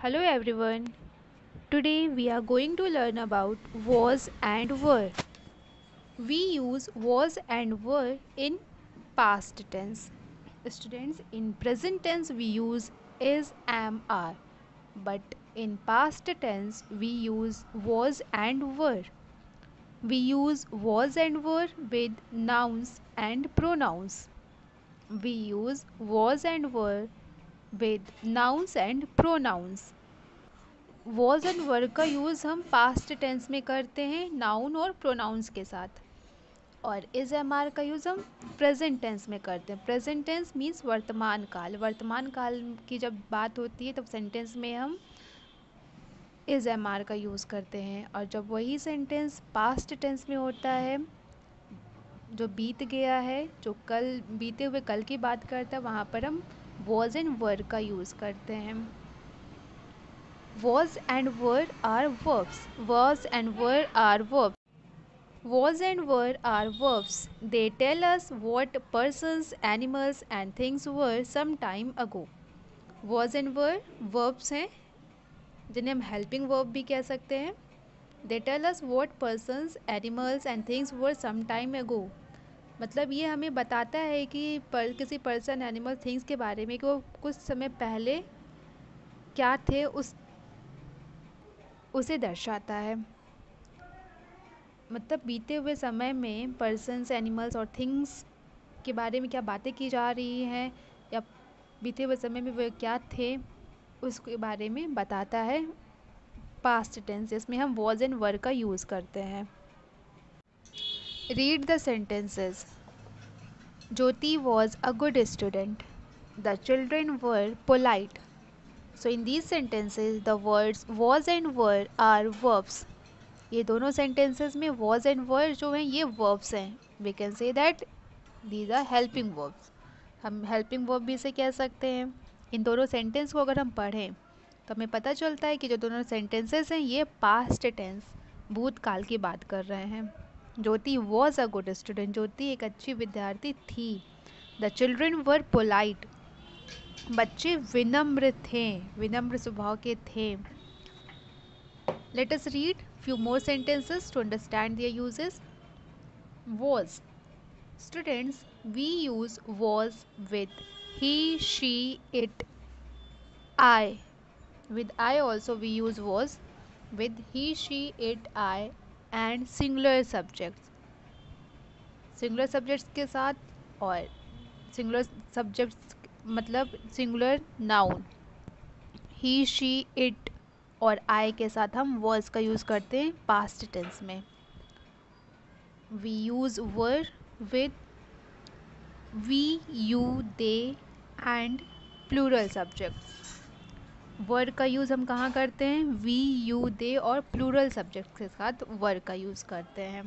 Hello everyone. Today we are going to learn about was and were. We use was and were in past tense. Students, in present tense we use is, am, are. But in past tense we use was and were. We use was and were with nouns and pronouns. We use was and were with nouns and pronouns. Was and were का use हम past tense में करते हैं noun और pronounce के साथ, और is am are का यूज़ हम प्रेजेंट टेंस में करते हैं. प्रेजेंट टेंस मीन्स वर्तमान काल. वर्तमान काल की जब बात होती है तब सेंटेंस में हम इज़ एम आर का यूज़ करते हैं, और जब वही सेंटेंस पास्ट टेंस में होता है, जो बीत गया है, जो कल बीते हुए कल की बात करता है, वहाँ पर हम वॉज एंड वर का यूज़ करते हैं. Was and were are verbs. Was and were are verbs. Was and were are verbs. They tell us what persons, animals and things were some time ago. Was and were verbs हैं जिन्हें हम helping verb भी कह सकते हैं. They tell us what persons, animals and things were some time ago. मतलब ये हमें बताता है कि किसी पर्सन, एनिमल, थिंग्स के बारे में कि वो कुछ समय पहले क्या थे, उसे दर्शाता है. मतलब बीते हुए समय में पर्सन्स, एनिमल्स और थिंग्स के बारे में क्या बातें की जा रही हैं, या बीते हुए समय में वे क्या थे, उसके बारे में बताता है पास्ट टेंस, जिसमें हम वॉज एंड वर का यूज़ करते हैं. Read the sentences. Jyoti was a good student. The children were polite. So in these sentences the words was and were are verbs. ये दोनों सेंटेंसेस में वॉज एंड वर जो हैं ये वर्ब्स हैं. We can say that these are helping verbs. हम helping verb भी इसे कह सकते हैं. इन दोनों सेंटेंस को अगर हम पढ़ें तो हमें पता चलता है कि जो दोनों सेंटेंसेस हैं ये पास्ट टेंस, भूतकाल की बात कर रहे हैं. Jyoti was a good student. Jyoti एक अच्छी विद्यार्थी थी. The children were polite. बच्चे विनम्र थे, विनम्र स्वभाव के थे. Let us read few more sentences to understand their uses. Was. Students, we use was with he, she, it, I. With I also we use was with he, she, it, I and singular subjects. Singular subjects के साथ, और singular subjects मतलब singular noun he, she, it और I के साथ हम was का use करते हैं पास्ट टेंस में. We use were with we, you, they and plural subjects. Were का यूज़ हम कहाँ करते हैं? वी, यू, दे और प्लूरल सब्जेक्ट्स के साथ वर का यूज़ करते हैं.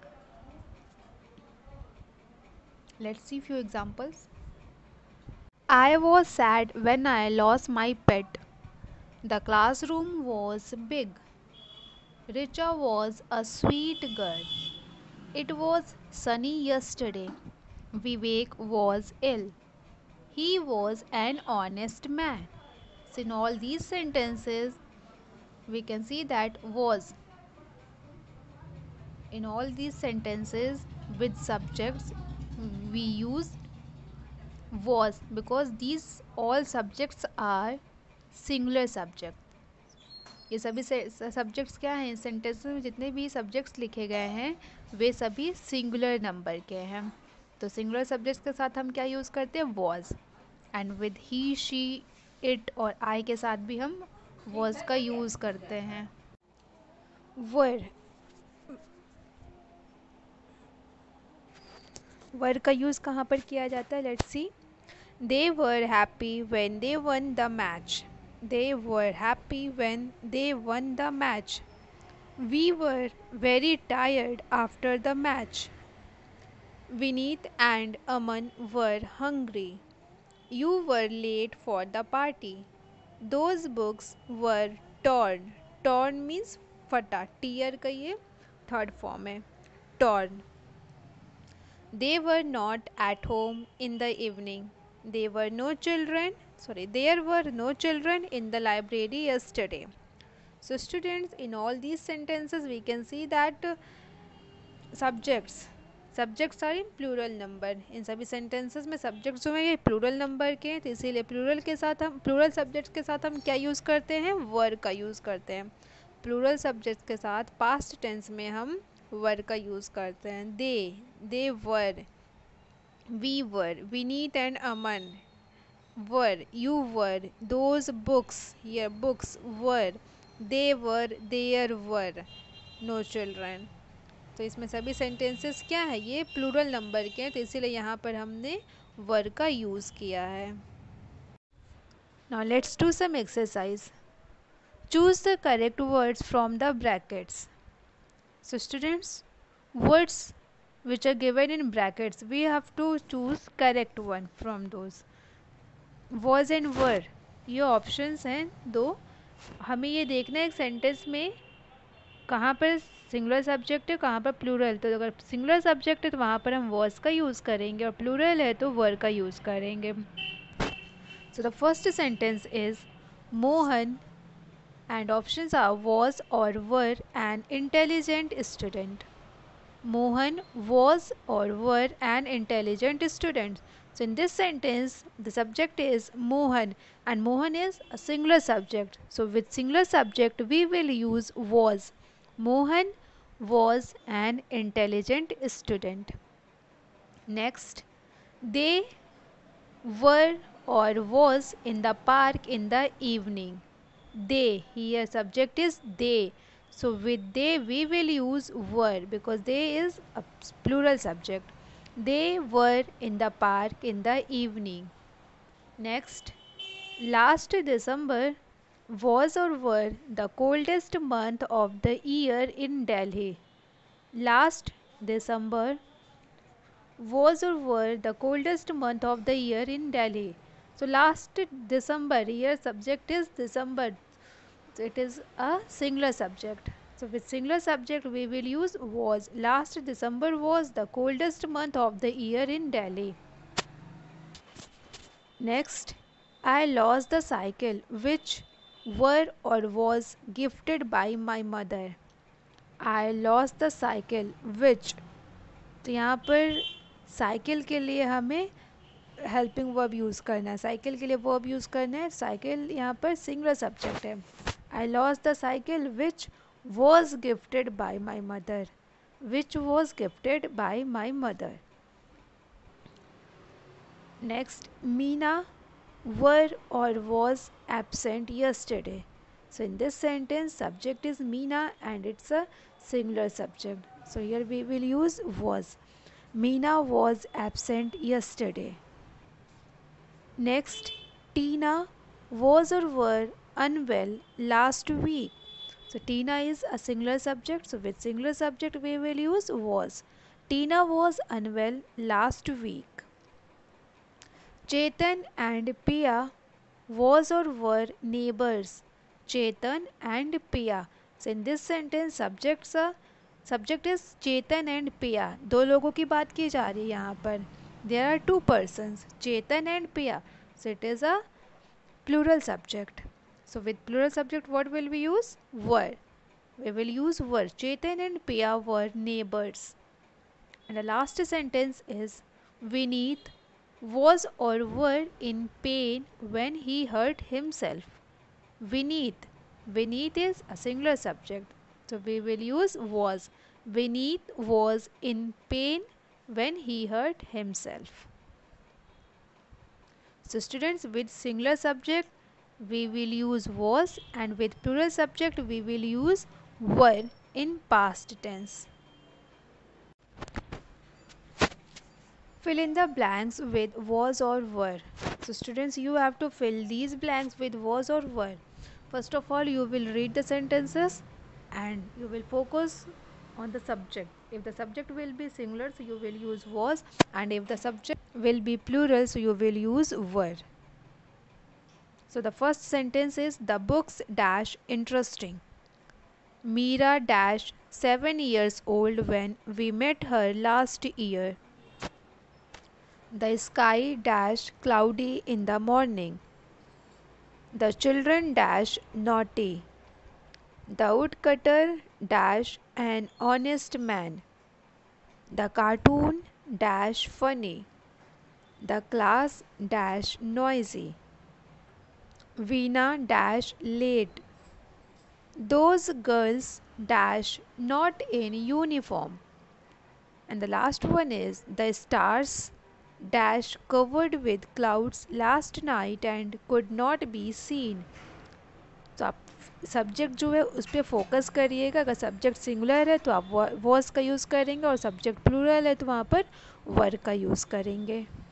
Let's see few examples. I was sad when I lost my pet. The classroom was big. Richa was a sweet girl. It was sunny yesterday. Vivek was ill. He was an honest man. So in all these sentences, we can see that was. In all these sentences with subjects, we use was because these all subjects are singular subjects. ये सभी subjects क्या हैं? Sentence में जितने भी subjects लिखे गए हैं वे सभी सिंगुलर नंबर के हैं. तो सिंगुलर सब्जेक्ट्स के साथ हम क्या यूज़ करते हैं? Was. And with he, she, it और आई के साथ भी हम वॉज का यूज़ करते हैं. वर. वर का यूज़ कहाँ पर किया जाता है? Let's see. They were happy when they won the match. They were happy when they won the match. We were very tired after the match. Vineet and Aman were hungry. You were late for the party. Those books were torn. Torn means फटा. Tear का ये third form है. Torn. They were not at home in the evening. There were no children sorry, there were no children in the library yesterday. So students, in all these sentences we can see that subjects are in plural number. इन सभी sentences में subjects जो हैं ये plural number के हैं, तो इसीलिए प्लूरल के साथ हम प्लूरल सब्जेक्ट्स के साथ हम क्या यूज़ करते हैं, वर का यूज़ करते हैं. प्लूरल सब्जेक्ट्स के साथ पास्ट टेंस में हम वर का यूज़ करते हैं. They were, we were, Vineet and Aman were, you were, those books, ये books were, they were, there were, no children. तो इसमें सभी सेंटेंसेस क्या है, ये प्लूरल नंबर के हैं, तो इसीलिए यहाँ पर हमने वर का यूज़ किया है. Now let's do some exercise. Choose the correct words from the brackets. So students, words which are given in brackets, we have to choose correct one from those. was and were, ये options हैं दो. हमें ये देखना है एक sentence में कहाँ पर सिंगुलर सब्जेक्ट है, कहाँ पर प्लूरल. तो अगर सिंगुलर सब्जेक्ट है तो वहाँ पर हम was का यूज़ करेंगे, और प्लूरल है तो were का यूज़ करेंगे. So the first sentence is Mohan, and options are was or were an intelligent student. Mohan was or were an intelligent student. So in this sentence the subject is Mohan, and Mohan is a singular subject. So with singular subject we will use was. Mohan was an intelligent student. Next, they were or was in the park in the evening. They, here subject is they, so with they we will use were because they is a plural subject. They were in the park in the evening. Next, last December was or were the coldest month of the year in Delhi. Last December was or were the coldest month of the year in Delhi. So last December, here subject is December. So it is a singular subject. So with singular subject we will use was. Last December was the coldest month of the year in Delhi. Next, I lost the cycle which were or was gifted by my mother. I lost the cycle which, तो यहाँ पर cycle के लिए हमें helping verb use करना है. Cycle के लिए वर्ब यूज़ करना है. साइकिल यहाँ पर सिंगुलर सब्जेक्ट है. I lost the cycle which was gifted by my mother. Which was gifted by my mother. Next, Meena were or was absent yesterday. So in this sentence subject is Meena and it's a singular subject. So here we will use was. Meena was absent yesterday. Next, Tina was or were unwell last week. So Tina is a singular subject, so with singular subject we will use was. Tina was unwell last week. Chetan and Pia was or were neighbors. Chetan and Pia. So in this sentence subject is Chetan and Pia. दो लोगों की बात की जा रही है यहाँ पर. There are two persons, Chetan and Pia. So it is a plural subject. So with plural subject what will we use? Were. We will use were. Chetan and Pia were neighbors. And the last sentence is Vineet was or were in pain when he hurt himself. Vineet. Vineet is a singular subject. So we will use was. Vineet was in pain when he hurt himself. So students, with singular subject we will use was, and with plural subject we will use were in past tense. Fill in the blanks with was or were. So students, you have to fill these blanks with was or were. First of all, you will read the sentences and you will focus on the subject. If the subject will be singular, so you will use was, and if the subject will be plural, so you will use were. So the first sentence is the books dash interesting. Meera dash 7 years old when we met her last year. The sky dash cloudy in the morning. The children dash naughty, the woodcutter dash an honest man, the cartoon dash funny, the class dash noisy, Veena dash late, those girls dash not in uniform, and the last one is the stars dash covered with clouds last night and could not be seen. तो आप subject जो है उस पर focus करिएगा। अगर subject singular है तो आप वॉज का यूज़ करेंगे और सब्जेक्ट प्लूरल है तो वहाँ पर वर का यूज़ करेंगे।